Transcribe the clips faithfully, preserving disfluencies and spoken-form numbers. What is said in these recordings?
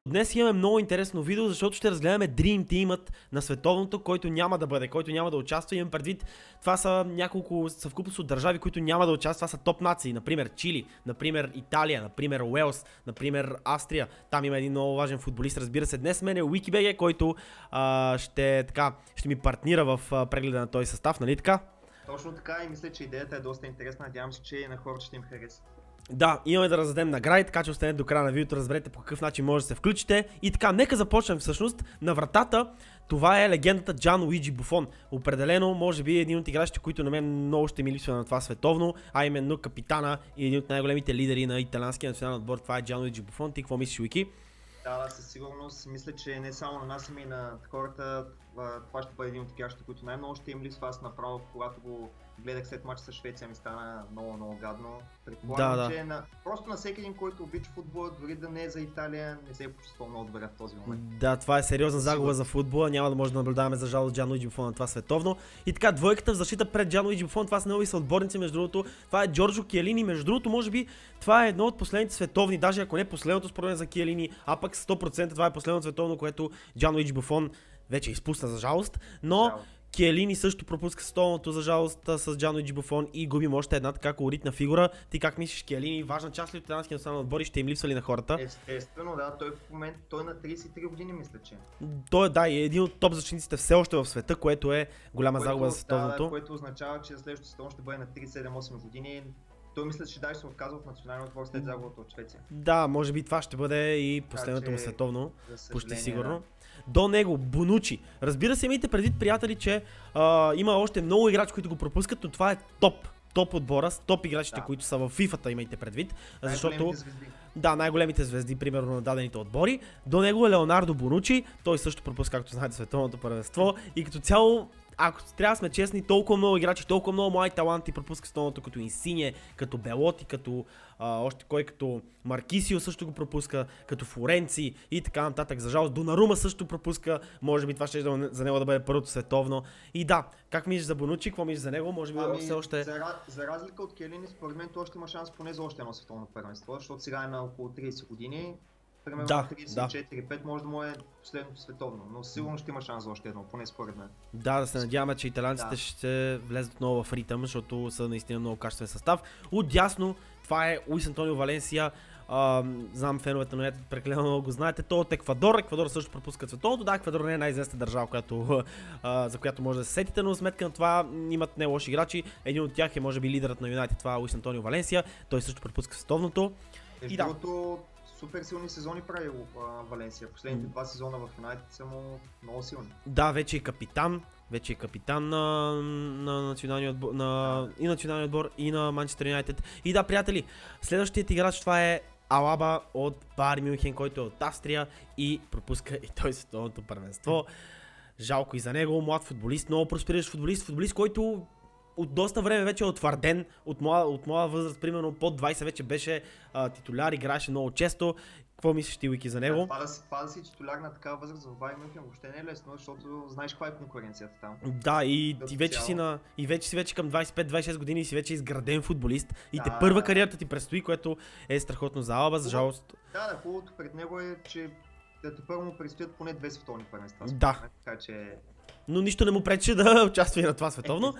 Днес имаме много интересно видео, защото ще разгледаме Dream Team-ът на световното, който няма да бъде, който няма да участва. Имам предвид, това са няколко съвкупност от държави, които няма да участват. Това са топ нации, например Чили, например Италия, например Уелс, например Австрия. Там има един много важен футболист, разбира се. Днес мен е Wikibg, който а, ще, така, ще ми партнира в а, прегледа на този състав, нали така? Точно така и мисля, че идеята е доста интересна. Надявам се, че и на хората ще им хареса. Да, имаме да раздадем награди, така че останете до края на видеото, разберете по какъв начин може да се включите. И така, нека започнем всъщност. На вратата, това е легендата Джанлуиджи Буфон. Определено, може би един от играчите, които на мен много ще ми липсва на това световно, а именно капитана и един от най-големите лидери на италианския национален отбор. Това е Джанлуиджи Буфон. Ти какво мислиш, Уики? Да, да, със сигурност. Мисля, че не само на нас, ами и на хората, това ще бъде един от играчите, които най-много ще им липсва. Аз направо, когато го гледах след матча с Швеция, ми стана много, много гадно. Предполагам, да, да. че на... просто на всеки един, който обича футбола, дори да не е за Италия, не се е почувствал много добре в този момент. Да, това е сериозна загуба за футбола, няма да може да наблюдаваме за жалост Джанлуиджи Буфон на това световно. И така, двойката в защита пред Джанлуиджи Буфон, това са негови съотборници, между другото. Това е Джорджо Киелини, между другото, може би това е едно от последните световни, даже ако не последното според за Киелини, а пък сто процента това е последното световно, което Джанлуиджи Буфон вече изпусна за жалост, но Киелини също пропуска световното за жалост с Джанлуиджи Буфон и губим още една така колоритна фигура. Ти как мислиш, Киелини важна част ли от италианския национален отбор и ще им липсва ли на хората? Естествено, да, той в момента той на тридесет и три години мисля, че. Той е, да, е един от топ защитниците все още в света, което е голяма което, загуба за световното. Да, което означава, че следващото световно ще бъде на тридесет и седем осем години. Той мисля, че даже се отказва от националния отбор след загубата от Швеция. Да, може би това ще бъде и последното му че, световно, почти сигурно. Да. До него, Бонучи. Разбира се, имайте предвид, приятели, че а, има още много играчи, които го пропускат, но това е топ. Топ отбора, топ играчите, да, които са в фифата, имайте предвид. Защото, да, най-големите звезди, примерно на дадените отбори. До него е Леонардо Бонучи, той също пропуска, както знаете, световното първенство. И като цяло, ако трябва да сме честни, толкова много играчи, толкова много млади таланти пропуска световното, като Инсине, като Белоти, като а, още кой, като Маркисио също го пропуска, като Флоренци и така нататък. За жалост, Донарума също пропуска, може би това ще за него да бъде първото световно. И да, как мислиш за Бонучи, какво мислиш за него, може би ами, все още... За, за разлика от Киелини, според мен той още има шанс поне за още едно световно първенство, защото сега е на около тридесет години. Примерно да, тридесет и четири пет може да му е последното световно, но сигурно ще има шанс за още едно, поне според мен. Да, да се надяваме, че италианците да. ще влезат отново в ритъм, защото са наистина много качествен състав. Отдясно, това е Луис Антонио Валенсия. А, знам, феновете на Юнайтед прекалено много го знаете. Той от Еквадор. Еквадор също пропуска световното. Да, Еквадор не е най-известната държава, която, а, за която може да се сетите, но сметка на това имат не лоши играчи. Един от тях е може би лидерът на Юнайтед, това е Луис Антонио Валенсия. Той също пропуска световното. И да. Супер силни сезони прави Валенсия. Последните два сезона в Юнайтед са му много силни. Да, вече е капитан. Вече е капитан на, на националния отбор, на, да. и националния отбор, и на Манчестър Юнайтед. И да, приятели, следващият играч това е Алаба от Байер Мюнхен, който е от Австрия и пропуска и той световното първенство. Жалко и за него, млад футболист, много проспериращ футболист, футболист, който от доста време вече е утвърден, от моя, от моя възраст, примерно под двайсет вече беше а, титуляр, играеше много често. Какво мислиш ти, Уики, за него? Това да си, това да си титуляр на такава възраст в Байер Мюнхен въобще не е лесно, защото знаеш каква е конкуренцията там. Да, и ти вече си на и вече си вече към двайсет и пет двайсет и шест години и си вече изграден футболист и да, те първа кариерата ти предстои, което е страхотно за Алаба, за жалост. Да, да, хубавото пред него е, че да те първо му предстоят поне две световни първенства. Да. Така че но нищо не му пречи да участва и на това световно.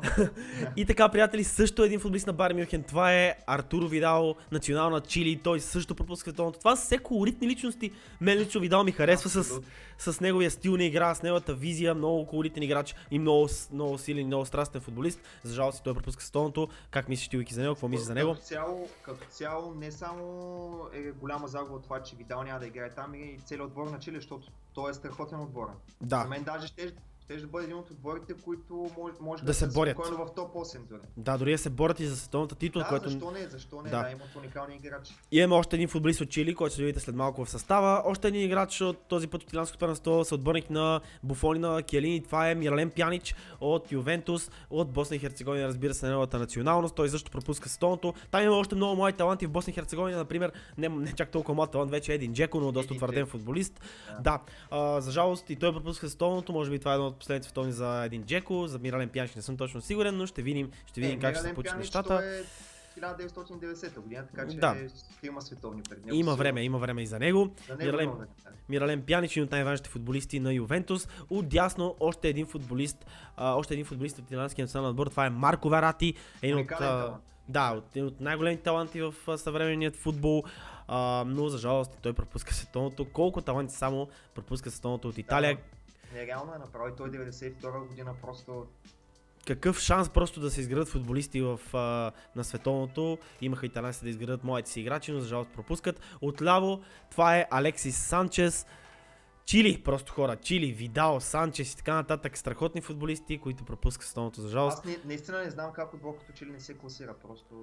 И така, приятели, също един футболист на Байер Мюнхен. Това е Артуро Видал, национал на Чили. Той също пропуска световното. Това са все колоритни личности. Мен лично Видал ми харесва с, с неговия стил на игра, с неговата визия. Много колоритен играч и много, много силен, много страстен футболист. За жалост той пропуска световното. Как мислиш ти, Уики, за него? Какво мислиш за него? Като цяло, като цяло не само е голяма загуба от това, че Видал няма да играе там, и целият отбор на Чили, защото той е страхотен отбор. Да. За мен даже ще Те ще бъде един от отборите, които може, може да, да се борят спокойно в топ осем дори. Да, дори да се борят и за световната титла, да, което... защо не, защо не, да, да, имат уникални играчи. И имаме още един футболист от Чили, който ще видите след малко в състава. Още един играч от този път от италианското първенство, съотборник на Буфони, на Киелини. Това е Миралем Пянич от Ювентус, от Босна и Херцеговина, разбира се, на неговата националност. Той също пропуска световното. Там има още много млади таланти в Босна и Херцеговина, например, не, не чак толкова млад талант, вече е Един Джеко, но доста утвърден футболист. Да, да. А, за жалост и той пропуска световното, може би това е едно от последните световни за Един Джеко. За Миралем Пянич не съм точно сигурен, но ще видим, ще видим е, как ще се случат нещата. Е хиляда деветстотин и деветдесета година, така че Да. ще има световни пред него. Има сигурно. време, има време и за него. За него Миралем, има време, да. Миралем Пянич, един от най-важните футболисти на Ювентус. Отдясно още един футболист, а, още един футболист от италианския национален отбор, това е Марко Верати, един от, Уникален а, талант. да, от, един от най-големите таланти в а, съвременният футбол, а, но за жалост той пропуска световното. Колко таланти само пропуска световното от Италия. Да, нереално е направи, той деветдесет и втора година просто... Какъв шанс просто да се изградат футболисти в, а, на световното. Имаха италианците да изградат моите си играчи, но за жалост пропускат. Отляво това е Алексис Санчес. Чили, просто хора, Чили, Видал, Санчес и така нататък, страхотни футболисти, които пропускат световното за жалост. Аз не, наистина не знам как отбор като Чили не се класира, просто...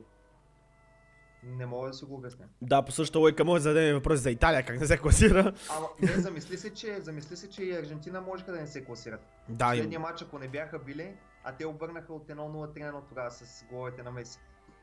Не мога да си го обясня. Да, по същата логика може да зададем въпрос за Италия, как не се класира. Ама не, замисли се, че, замисли се, че и Аржентина можеха да не се класират. Да, и... Следния матч, ако не бяха били, а те обърнаха от едно нула три едно тогава с головете на Меси.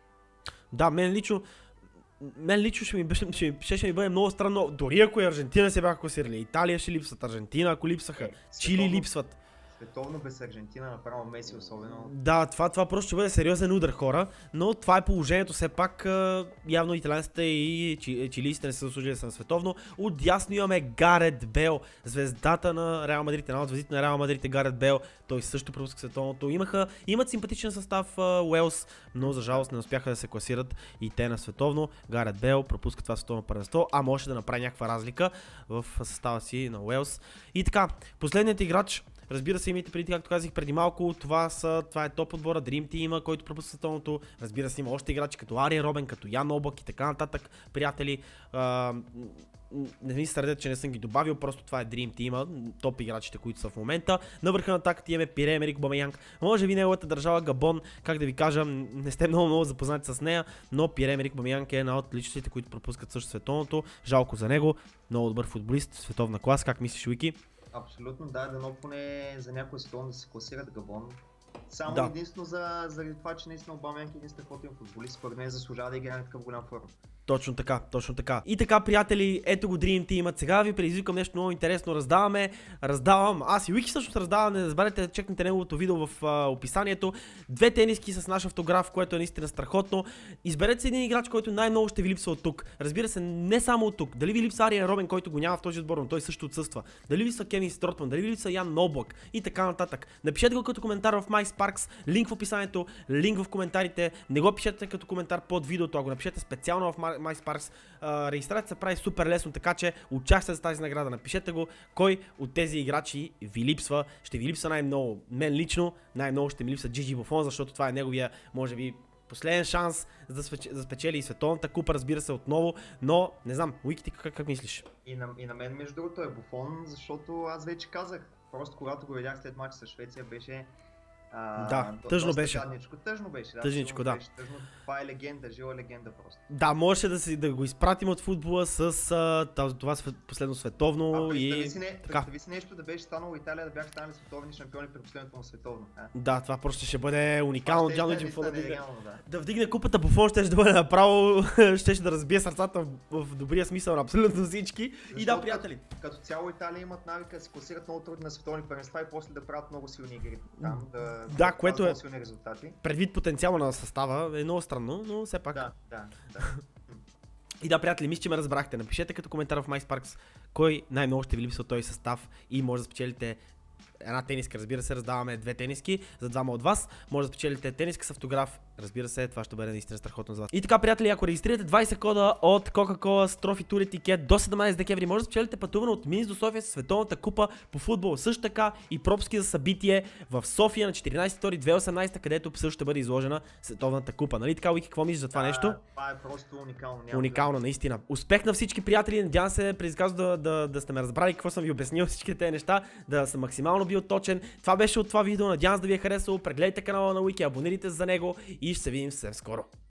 да, мен лично, мен лично ще ми, беше, ще, ми, ще, ще ми бъде много странно, дори ако и Аржентина се бяха класирали, Италия ще липсват, Аржентина ако липсаха, Е, Чили световно- липсват. Световно без Аржентина, направо Меси особено. Да, това, това просто ще бъде сериозен удар, хора, но това е положението, все пак а, явно италианците и чи- чилийците не са заслужили да са на световно. Отдясно имаме Гарет Бел, звездата на Реал Мадрид, една от звездите на Реал Мадрид е Гарет Бел, той също пропуска световното. Имаха, имат симпатичен състав а, Уелс, но за жалост не успяха да се класират и те на световно. Гарет Бел пропуска това световно първенство, а може да направи някаква разлика в състава си на Уелс. И така, последният играч. Разбира се, имайте преди, както казах преди малко, това, са, това е топ отбора, Dream Team, който пропуска световното. Разбира се, има още играчи като Ария Робен, като Ян Обак и така нататък, приятели. А, не ми се сърдете, че не съм ги добавил, просто това е Dream Team, топ играчите, които са в момента. На върха на атаката имаме Пире Емерик Бамеянг. Може би неговата държава Габон, как да ви кажа, не сте много много запознати с нея, но Пире Емерик Бамеянг е една от личностите, които пропускат също световното. Жалко за него, много добър футболист, световна клас, как мислиш, Уики? Абсолютно, да, дано поне за някой световно да се класират Габон. Само Да. единствено за, заради това, че наистина Обамянк е един страхотен футболист, според мен заслужава да играе на такъв голям форм. Точно така, точно така. И така, приятели, ето го Dream Team. Сега ви предизвикам нещо много интересно. Раздаваме, раздавам, аз и Уики всъщност раздавам, не забравяйте да чекнете неговото видео в а, описанието. Две тениски с наш автограф, което е наистина страхотно. Изберете се един играч, който най-много ще ви липсва от тук. Разбира се, не само от тук. Дали ви липсва Ариен Робен, който го няма в този отбор, но той също отсъства. Дали ви липсва Кевин Стротман, дали ви липсва Ян Облак и така нататък. Напишете го като коментар в MySparks, линк в описанието, линк в коментарите. Не го пишете като коментар под видеото, а го напишете специално в MySparks. Uh, регистрацията се прави супер лесно, така че участвайте за тази награда. Напишете го кой от тези играчи ви липсва. Ще ви липсва най-много. Мен лично най-много ще ми липсва Джиджи Буфон, защото това е неговия, може би, последен шанс за да, спече, да спечели и световната купа, разбира се, отново. Но не знам, Уики, ти как, как мислиш? И на, и на мен между другото е Буфон, защото аз вече казах, просто когато го видях след матча с Швеция беше... А, Да, до, тъжно доста беше. гадничко. Тъжно беше, да. Тъжничко, тъжно да. Беше, тъжно. Това е легенда, жива легенда просто. Да, можеше да, си, да го изпратим от футбола с а, това свет, последно световно А представи и си, не, така. представи си нещо да беше станало Италия, да бяха станали световни шампиони при последното му световно. А? Да, това просто ще бъде уникално. Това ще Джанлиджи е Буфон да вдигне, нереално, да. да вдигне купата. Буфон ще да бъде направо, ще да разбие сърцата в, в добрия смисъл на абсолютно всички. И да, Защото приятели. Като, като цяло Италия имат навика да се класират много трудно на световни първенства и после да правят много силни игри там, да, Да, което е- много силни резултати. Предвид потенциала на състава е много странно, но все пак. Да, да, да. И да, приятели, мисля, че ме разбрахте. Напишете като коментар в MySparks кой най-много ще ви липсва от този състав и може да спечелите една тениска, разбира се, раздаваме две тениски за двама от вас. Може да спечелите тениска с автограф, разбира се, това ще бъде наистина страхотно за вас. И така, приятели, ако регистрирате двайсет кода от Coca-Cola с Trophy Tour етикет до седемнайсети декември, може да спечелите пътуване от Минск до София с световната купа по футбол. Също така и пропуски за събитие в София на четиринайсети февруари две хиляди и осемнадесета, където също ще бъде изложена световната купа. Нали така, Уики, какво мислиш за това Да, нещо? Това е просто уникално. Няма Уникално, наистина. Успех на всички приятели. Надявам се, предизвикателно да, да, да сте ме разбрали какво съм ви обяснил всички тези неща, да съм максимално бил точен. Това беше от това видео. Надявам се да ви е харесало. Прегледайте канала на Уики, абонирайте се за него и ще се видим съвсем скоро.